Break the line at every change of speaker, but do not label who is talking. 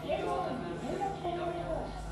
ゲームオンに入力されたものを